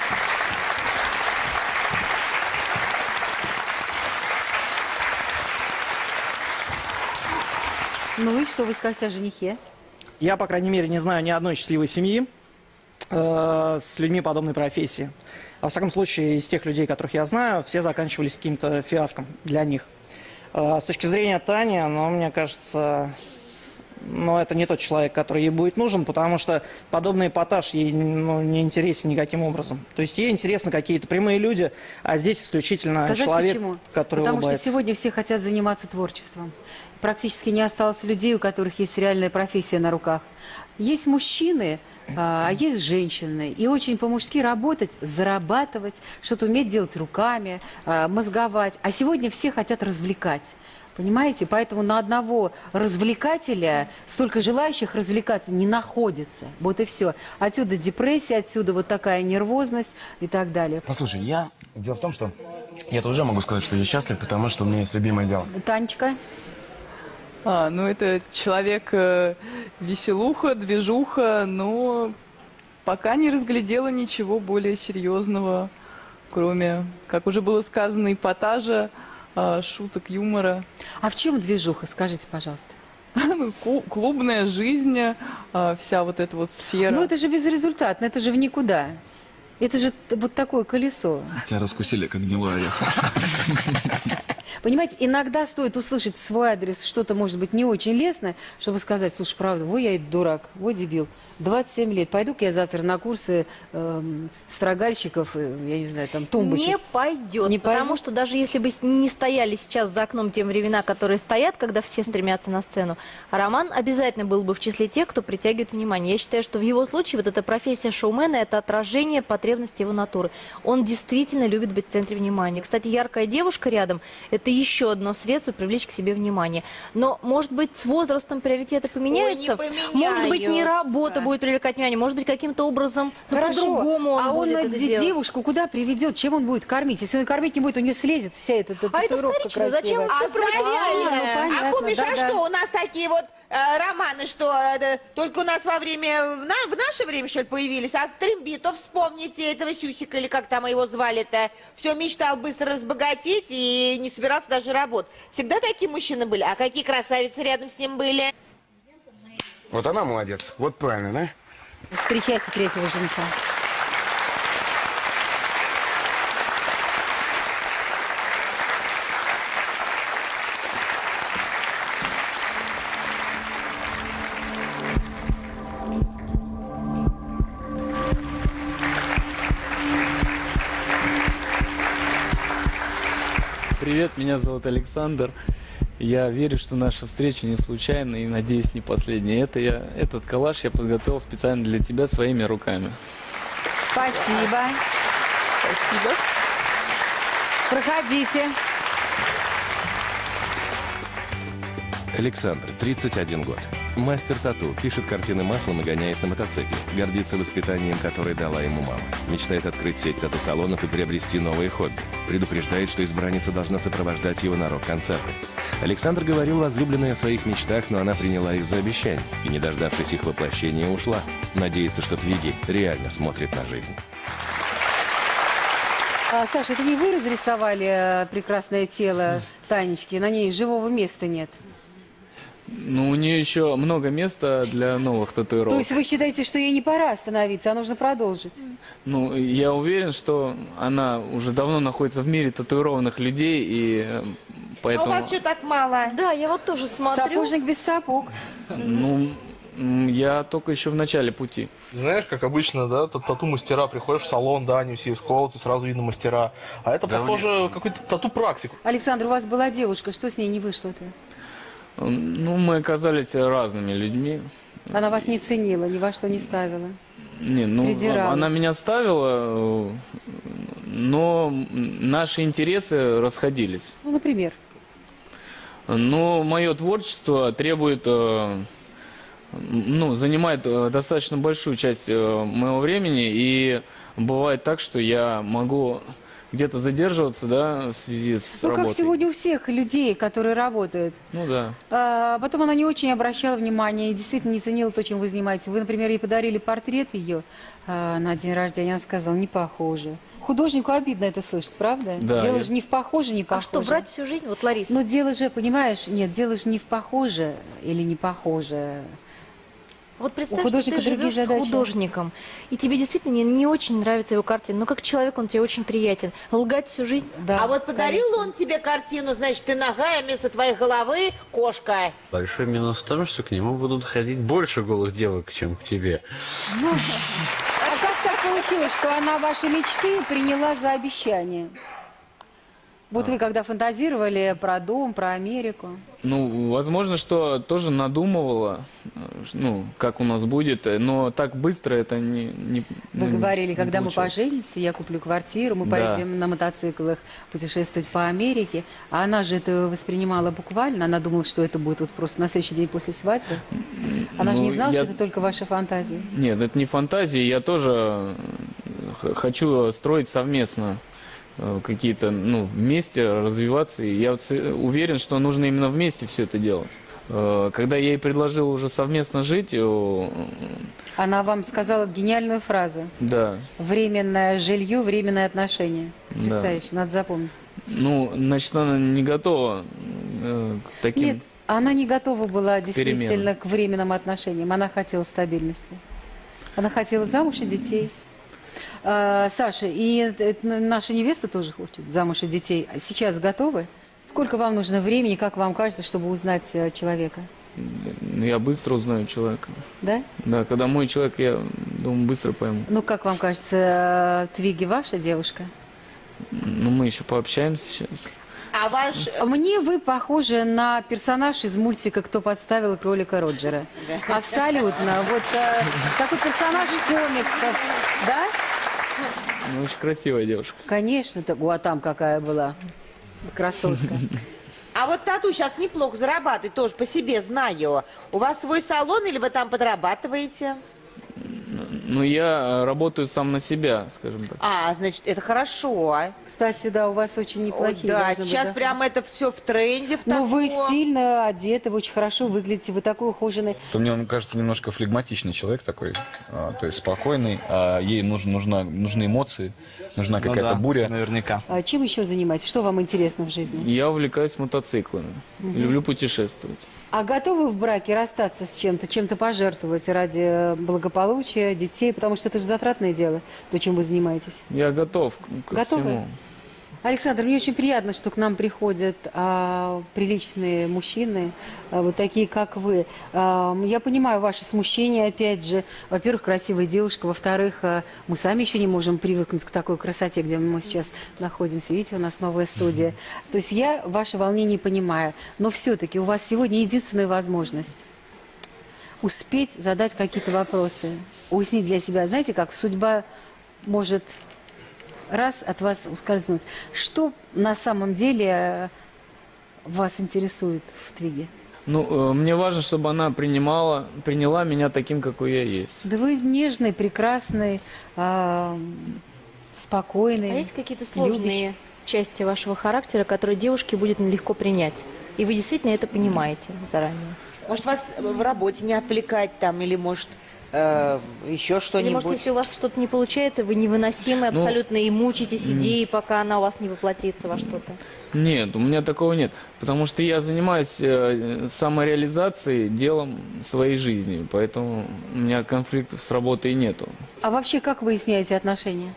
Ну и что вы скажете о женихе? Я, по крайней мере, не знаю ни одной счастливой семьи э, с людьми подобной профессии. Во всяком случае, из тех людей, которых я знаю, все заканчивались каким-то фиаском для них. А с точки зрения Тани, ну, мне кажется, ну, это не тот человек, который ей будет нужен, потому что подобный эпатаж ей ну, не интересен никаким образом. То есть ей интересны какие-то прямые люди, а здесь исключительно Сказать человек, почему? который Потому улыбается. что сегодня все хотят заниматься творчеством. Практически не осталось людей, у которых есть реальная профессия на руках. Есть мужчины, а есть женщины. И очень по-мужски работать, зарабатывать, что-то уметь делать руками, а, мозговать. А сегодня все хотят развлекать. Понимаете? Поэтому на одного развлекателя столько желающих развлекаться не находится. Вот и все. Отсюда депрессия, отсюда вот такая нервозность и так далее. Послушай, я... Дело в том, что я-то уже могу сказать, что я счастлив, потому что у меня есть любимое дело. Танечка? А, ну, это человек э, веселуха, движуха, но пока не разглядела ничего более серьезного, кроме, как уже было сказано, эпатажа, э, шуток, юмора. А в чем движуха, скажите, пожалуйста? Ну, клубная жизнь, э, вся вот эта вот сфера. Ну, это же безрезультатно, это же в никуда. Это же вот такое колесо. Тебя раскусили, как гнилой орех. Понимаете, иногда стоит услышать в свой адрес что-то, может быть, не очень лестное, чтобы сказать: слушай, правда, ой, я дурак, ой, дебил, двадцать семь лет, пойду-ка я завтра на курсы эм, строгальщиков, э, я не знаю, там, тумбочек. Не пойдет, Не потому пойдет? что даже если бы не стояли сейчас за окном те времена, которые стоят, когда все стремятся на сцену, Роман обязательно был бы в числе тех, кто притягивает внимание. Я считаю, что в его случае вот эта профессия шоумена – это отражение потребности его натуры. Он действительно любит быть в центре внимания. Кстати, яркая девушка рядом – это еще одно средство привлечь к себе внимание. Но, может быть, с возрастом приоритеты поменяются? Ой, не Может быть, не поменяются. работа будет привлекать внимание, может быть, каким-то образом, ну, Хорошо, по-другому он а он будет это де- делать. девушку куда приведет, чем он будет кормить? Если он кормить не будет, у нее слезет вся эта А это татуировка вторично, зачем красивая. все А против зачем? себя? Ну, понятно, А помнишь, а да-да. что, у нас такие вот э, романы, что э, да, только у нас во время, в, на- в наше время, что ли, появились, а Трембитов, вспомните этого Сюсика, или как там его звали-то, все мечтал быстро разбогатеть и не собирался даже работать. Всегда такие мужчины были, а какие красавицы рядом с ним были? Вот она молодец, вот правильно, да? Встречайте третьего жениха. Привет, меня зовут Александр. Я верю, что наша встреча не случайна и, надеюсь, не последняя. Это я, этот коллаж я подготовил специально для тебя своими руками. Спасибо. Спасибо. Проходите. Александр, тридцать один год. Мастер тату, пишет картины маслом и гоняет на мотоцикле. Гордится воспитанием, которое дала ему мама. Мечтает открыть сеть тату-салонов и приобрести новые хобби. Предупреждает, что избранница должна сопровождать его на рок-концерты. Александр говорил возлюбленной о своих мечтах, но она приняла их за обещание и, не дождавшись их воплощения, ушла. Надеется, что Твиги реально смотрит на жизнь. А, Саша, это не вы разрисовали э, прекрасное тело Танечки? На ней живого места нет. Ну, у нее еще много места для новых татуировок. То есть вы считаете, что ей не пора остановиться, а нужно продолжить? Ну, я уверен, что она уже давно находится в мире татуированных людей, и э, поэтому... А у вас что так мало? Да, я вот тоже смотрю. Сапожник без сапог. Ну, м, я только еще в начале пути. Знаешь, как обычно, да, т- тату-мастера, приходишь в салон, да, они все из колоты, сразу видно мастера. А это Да, похоже какой-то тату-практик. Александр, у вас была девушка, что с ней не вышло-то? Ну, мы оказались разными людьми. Она вас не ценила, ни во что не ставила. Не, ну, Придиралась. она меня ставила, э, но наши интересы расходились. Ну, например. Но мое творчество требует, э, ну, занимает э, достаточно большую часть э, моего времени, и бывает так, что я могу где-то задерживаться, да, в связи с Ну, работой. как сегодня у всех людей, которые работают. Ну да. А, потом она не очень обращала внимания и действительно не ценила то, чем вы занимаетесь. Вы, например, ей подарили портрет ее а, на день рождения. Она сказала: не похоже. Художнику обидно это слышать, правда? Да, Дело я- же не в похоже, не А похоже. что, врать всю жизнь? Вот, Лариса. Но дело же, понимаешь, нет, дело же не в похоже или не похоже. Вот У представь, что художника ты другие живешь с задачи. художником, и тебе действительно не, не очень нравится его картина, но как человек он тебе очень приятен. Лгать всю жизнь... А вот подарил он тебе картину, значит, ты нога, а вместо твоей головы кошка. Большой минус в том, что к нему будут ходить больше голых девок, чем к тебе. А как так получилось, что она ваши мечты приняла за обещание? Вот вы когда фантазировали про дом, про Америку. Ну, возможно, что тоже надумывала, э, ну, как у нас будет, э, но так быстро это не... не Вы ну, говорили, не когда мы получилось. поженимся, я куплю квартиру, мы Да. поедем на мотоциклах путешествовать по Америке. А она же это воспринимала буквально. Она думала, что это будет вот просто на следующий день после свадьбы. Она же Ну, не знала, я- что это только ваши фантазии. Нет, это не фантазии, я тоже э, х- хочу строить совместно э, какие-то, ну, вместе развиваться. И я с- уверен, что нужно именно вместе все это делать. Э, Когда я ей предложил уже совместно жить, э, Она вам сказала гениальную фразу. да, Временное жилье, временное отношение. Да. Потрясающе, надо запомнить. ну, значит, она не готова э, к таким... Нет, она не готова была действительно Переменам. к временным отношениям. Она хотела стабильности. Она хотела замуж и детей. А, Саша, и э, наша невеста тоже хочет замуж и детей. Сейчас готовы? Сколько вам нужно времени, как вам кажется, чтобы узнать э, человека? Ну, я быстро узнаю человека. Да? Да, когда мой человек, я думаю, быстро пойму. Ну, как вам кажется, э, Твиги ваша девушка? Ну, мы еще пообщаемся сейчас. А ваш... Мне вы похожи на персонаж из мультика «Кто подставил кролика Роджера». Абсолютно. Вот э, такой персонаж комиксов. Да? Ну, очень красивая девушка. Конечно. Так, а там какая была красотка. А вот Тату сейчас неплохо зарабатывает, тоже по себе знаю. У вас свой салон или вы там подрабатываете? Ну, я работаю сам на себя, скажем так. А, значит, это хорошо. Кстати, да, у вас очень неплохие. Да, должны быть, сейчас да? прям это все в тренде. В Ну, вы таком. стильно одеты, вы очень хорошо выглядите, вы такой ухоженный. То мне он кажется немножко флегматичный человек такой, а, то есть спокойный, а ей нужен, нужна, нужны эмоции, нужна Ну какая-то да, буря. наверняка. А чем еще занимаетесь? Что вам интересно в жизни? Я увлекаюсь мотоциклами. Мгм. Люблю путешествовать. А готовы в браке расстаться с чем-то, чем-то пожертвовать ради благополучия детей? Потому что это же затратное дело, то, чем вы занимаетесь. Я готов к, к Готовы? всему. Александр, мне очень приятно, что к нам приходят а, приличные мужчины, а, вот такие, как вы. А, я понимаю ваше смущение, опять же. Во-первых, красивая девушка. Во-вторых, а, мы сами еще не можем привыкнуть к такой красоте, где мы сейчас находимся. Видите, у нас новая студия. То есть я ваше волнение понимаю. Но все-таки у вас сегодня единственная возможность успеть задать какие-то вопросы, уяснить для себя. Знаете, как судьба может раз от вас ускользнуть. Что на самом деле э, вас интересует в Твиге? Ну, э, мне важно, чтобы она принимала, приняла меня таким, какой я есть. Да вы нежный, прекрасный, а, спокойный. А есть какие-то сложные любящий. части вашего характера, которые девушке будет нелегко принять? И вы действительно это понимаете заранее? Может, вас в работе не отвлекать там, или, может, э, еще Или, что-нибудь? может, если у вас что-то не получается, вы невыносимы Ну, абсолютно и мучитесь м. идеей, пока она у вас не воплотится во что-то? Нет, у меня такого нет. Потому что я занимаюсь э, самореализацией, делом своей жизни. Поэтому у меня конфликтов с работой нету. А вообще, как выясняете отношения?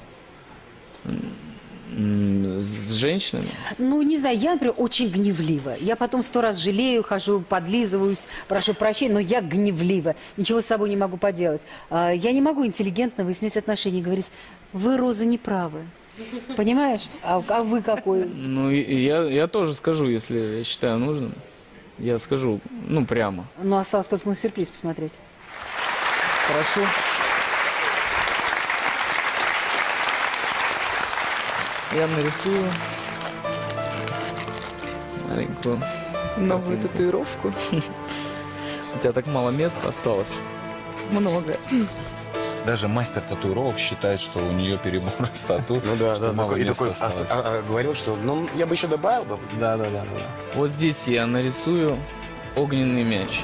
М, С женщинами? Ну, не знаю, я, например, очень гневлива. Я потом сто раз жалею, хожу, подлизываюсь, прошу прощения, но я гневлива. Ничего с собой не могу поделать. А, Я не могу интеллигентно выяснять отношения и говорить, вы, Роза, не правы. Понимаешь? А, а вы какой? Ну, и- и я, я тоже скажу, если я считаю нужным. Я скажу, ну, прямо. Ну, осталось только на сюрприз посмотреть. Хорошо. Я нарисую маленькую Новую картинку. татуировку. У тебя так мало места осталось. Много. Даже мастер татуировок считает, что у нее перебор с тату. Ну да, что да, мало такой, и места такой а- осталось. а- а, говорил, что ну я бы еще добавил бы. Да, да, да, да. Вот здесь я нарисую огненный мяч.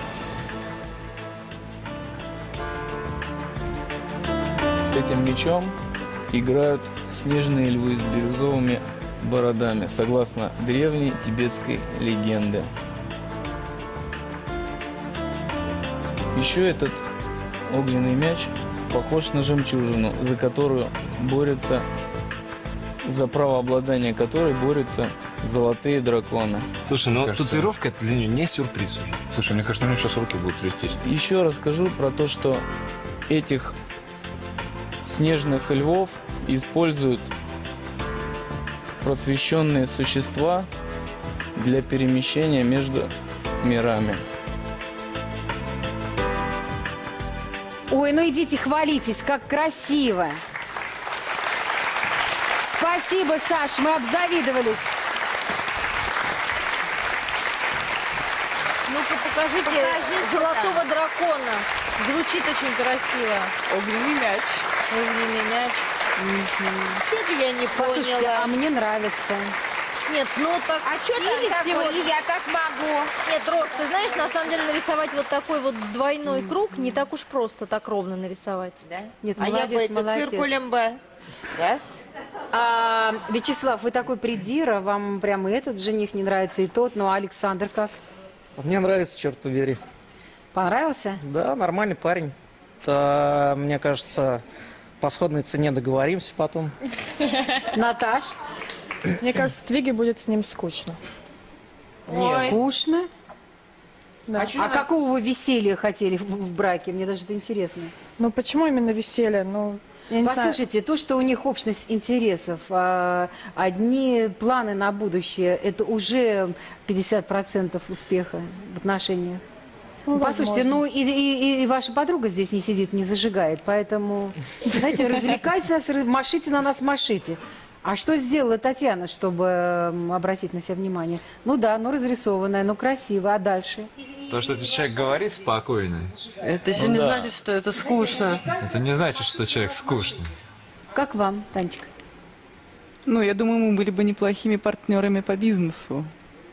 С этим мячом играют снежные львы с бирюзовыми бородами, согласно древней тибетской легенде. Еще этот огненный мяч похож на жемчужину, за которую борются, за право обладания которой борются золотые драконы. Слушай, ну Кажется, татуировка это для нее не сюрприз уже. Слушай, мне кажется, у меня сейчас руки будут трястись. Еще расскажу про то, что этих снежных львов используют просвещенные существа для перемещения между мирами. Ой, ну идите, хвалитесь, как красиво. Спасибо, Саш, мы обзавидовались. Ну-ка, покажите, золотого дракона. Звучит очень красиво. Огненный мяч. Огненный мяч. Что-то я не Послушайте, поняла. а мне нравится. Нет, ну так А что стиле там всего- такое? Я так могу. Нет, Рос, ты знаешь, на самом деле нарисовать вот такой вот двойной круг не так уж просто так ровно нарисовать. Да? Нет, а я молодец, бы это молодец. циркулем бы. Раз. А, Вячеслав, вы такой придира, вам прямо и этот жених не нравится, и тот, ну а Александр как? Мне нравится, черт побери. Понравился? Да, нормальный парень. Да, мне кажется, по сходной цене договоримся потом. Наташ? Мне кажется, Твиге будет с ним скучно. Ой. Скучно? Да. А, какого вы веселья хотели в, в браке? Мне даже это интересно. Ну почему именно веселье? Ну, я не знаю. Послушайте, то, что у них общность интересов, а, одни планы на будущее, это уже пятьдесят процентов успеха в отношениях. Ну, Послушайте, возможно. ну и, и- и ваша подруга здесь не сидит, не зажигает, поэтому, знаете, развлекайте нас, машите на нас, машите. А что сделала Татьяна, чтобы м, обратить на себя внимание? Ну да, ну разрисованная, ну красиво, а дальше? То, что этот человек говорит спокойно, Это еще Ну не да. значит, что это скучно. это не значит, что человек скучный. Как вам, Танечка? Ну, я думаю, мы были бы неплохими партнерами по бизнесу.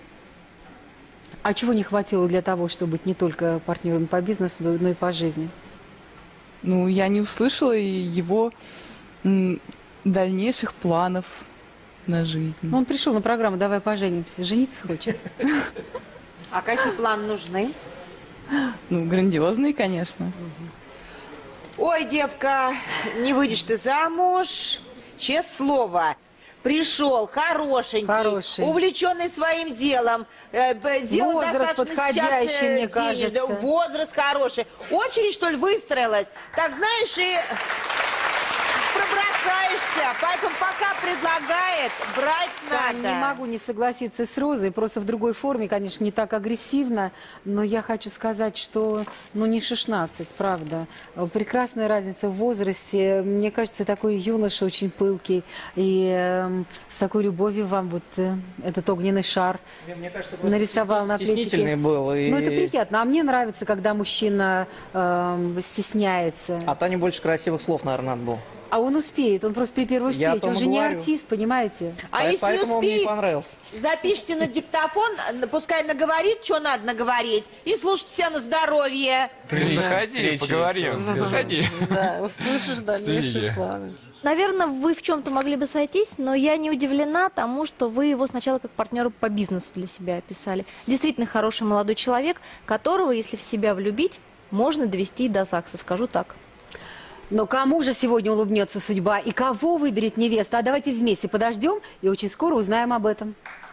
А чего не хватило для того, чтобы быть не только партнерами по бизнесу, но и по жизни? Ну, я не услышала и его м, дальнейших планов на жизнь. Ну, он пришел на программу «Давай поженимся». Жениться хочет. А какие планы нужны? Ну, грандиозные, конечно. Ой, девка, не выйдешь ты замуж. Честное слово. Пришел хорошенький, Хороший. увлеченный своим делом. Э, б- дело Возраст достаточно подходящий, сейчас, э, мне денежный. кажется. Возраст хороший. Очередь, что ли, выстроилась? Так, знаешь, и пробросаешься. Поэтому пока предлагает, брать Тань, надо. не могу не согласиться с Розой, просто в другой форме, конечно, не так агрессивно, но я хочу сказать, что, ну, не шестнадцать, правда. Прекрасная разница в возрасте. Мне кажется, такой юноша очень пылкий, и эм, с такой любовью вам вот э, этот огненный шар Мне кажется, просто нарисовал на стеснительный плечике. был. И... Ну, это приятно. А мне нравится, когда мужчина эм, стесняется. А Тане больше красивых слов, наверное, надо было. А он успеет, он просто при первой Я о встрече, том он и же не говорю. артист, понимаете? А По- если не Поэтому он мне и успеет, понравился. запишите на диктофон, н- пускай наговорит, что надо наговорить, и слушайте себя на здоровье. Заходи, поговорим. Заходи. Да, услышишь дальнейшие Твиги. планы. Наверное, вы в чем-то могли бы сойтись, но я не удивлена тому, что вы его сначала как партнера по бизнесу для себя описали. Действительно хороший молодой человек, которого, если в себя влюбить, можно довести и до ЗАГСа, скажу так. Но кому же сегодня улыбнется судьба и кого выберет невеста? А давайте вместе подождем и очень скоро узнаем об этом.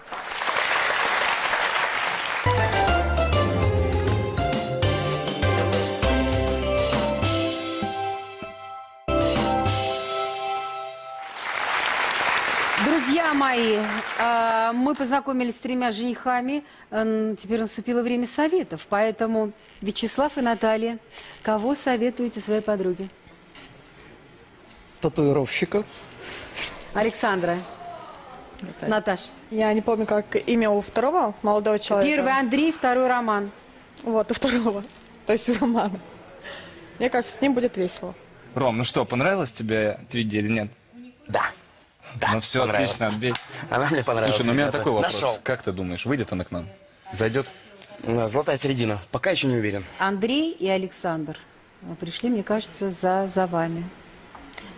Друзья мои, э, мы познакомились с тремя женихами. Э, Теперь наступило время советов. Поэтому, Вячеслав и Наталья, кого советуете своей подруге? Татуировщика. Александра. Наташ. Я не помню, как имя у второго молодого человека. Первый Андрей, второй Роман. Вот, у второго. То есть у Романа. Мне кажется, с ним будет весело. Ром, ну что, понравилось тебе Твиги или нет? Да. Да, Ну все, понравилось. отлично, отбей. Она мне понравилась. Слушай, ну у меня ребята. такой вопрос. Нашел. Как ты думаешь, выйдет она к нам? Зайдет? Э, Золотая середина. Пока еще не уверен. Андрей и Александр пришли, мне кажется, за, за вами.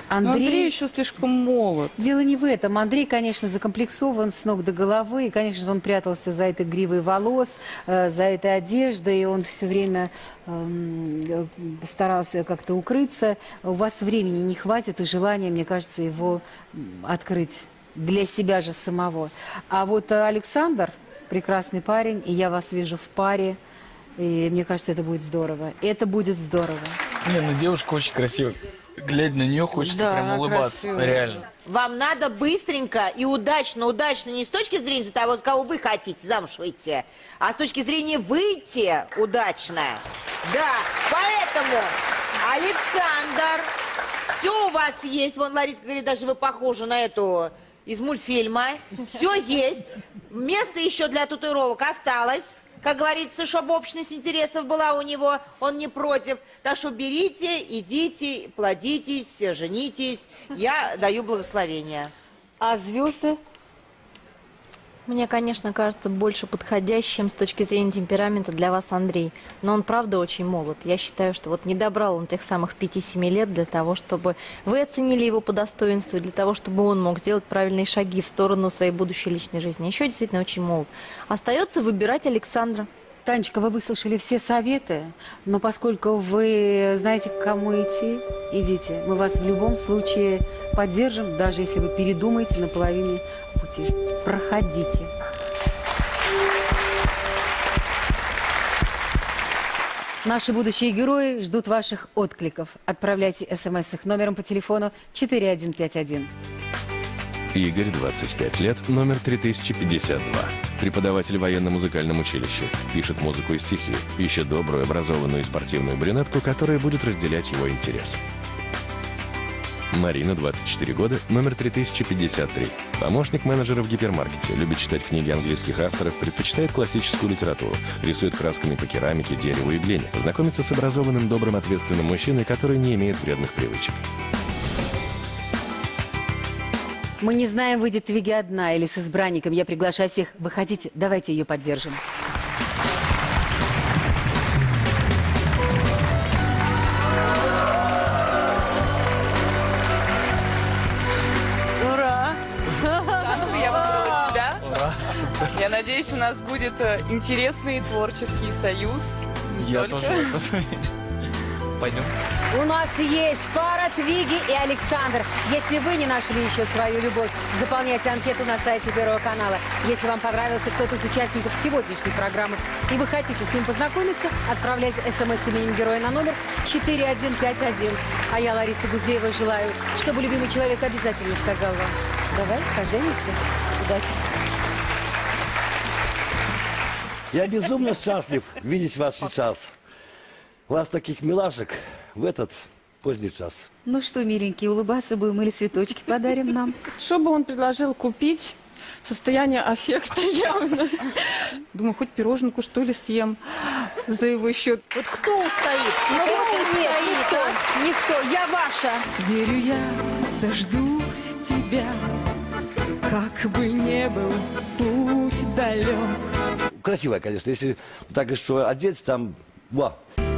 Андрей... Андрей еще слишком молод. Дело не в этом. Андрей, конечно, закомплексован с ног до головы. И, конечно же, он прятался за этой гривой волос, э, за этой одеждой. И он все время э, старался как-то укрыться. У вас времени не хватит и желания, мне кажется, его открыть для себя же самого. А вот Александр прекрасный парень, и я вас вижу в паре. И мне кажется, это будет здорово. Это будет здорово. Не, ну девушка очень красивая. Глядя на нее, хочется Да, прям улыбаться. красивая. Реально. Вам надо быстренько и удачно, удачно не с точки зрения того, за кого вы хотите замуж выйти, а с точки зрения выйти удачно. Да, поэтому, Александр, все у вас есть. Вон Лариса говорит, даже вы похожи на эту из мультфильма. Все есть. Место еще для татуировок осталось. Как говорится, чтобы общность интересов была у него, он не против. Так что берите, идите, плодитесь, женитесь. Я даю благословение. А звезды? Мне, конечно, кажется больше подходящим с точки зрения темперамента для вас Андрей. Но он, правда, очень молод. Я считаю, что вот не добрал он тех самых пяти-семи лет для того, чтобы вы оценили его по достоинству, для того, чтобы он мог сделать правильные шаги в сторону своей будущей личной жизни. Еще действительно очень молод. Остается выбирать Александра. Танечка, вы выслушали все советы, но поскольку вы знаете, к кому идти, идите. Мы вас в любом случае поддержим, даже если вы передумаете на половине пути. Проходите. Наши будущие герои ждут ваших откликов. Отправляйте смс их номером по телефону четыре один пять один. Игорь, двадцать пять лет, номер три тысячи пятьдесят два. Преподаватель в военно-музыкальном училище. Пишет музыку и стихи. Ищет добрую, образованную и спортивную брюнетку, которая будет разделять его интерес. Марина, двадцать четыре года, номер три тысячи пятьдесят три. Помощник менеджера в гипермаркете. Любит читать книги английских авторов, предпочитает классическую литературу. Рисует красками по керамике, дереву и глине. Знакомится с образованным, добрым, ответственным мужчиной, который не имеет вредных привычек. Мы не знаем, выйдет Виги одна или с избранником. Я приглашаю всех. Выходите, давайте ее поддержим. Ура! Санку, я выбрала тебя. Я надеюсь, у нас будет э, интересный творческий союз. Не Я только. тоже. Пойдем. У нас есть пара Твиги и Александр. Если вы не нашли еще свою любовь, заполняйте анкету на сайте Первого канала. Если вам понравился кто-то из участников сегодняшней программы и вы хотите с ним познакомиться, отправляйте смс с именем героя на номер четыре один пять один. А я, Лариса Гузеева, желаю, чтобы любимый человек обязательно сказал вам: давай поженимся. Удачи. Я безумно счастлив видеть вас сейчас. У вас таких милашек в этот поздний час. Ну что, миленькие, улыбаться будем или цветочки подарим нам? Что бы он предложил купить? Состояние аффекта явно. Думаю, хоть пироженку, что ли, съем за его счет. Вот кто устоит? Ну, нет, никто, никто, я ваша. Верю я, дождусь тебя, как бы не был путь далек. Красивая, конечно. Если так что одеть, там... Во!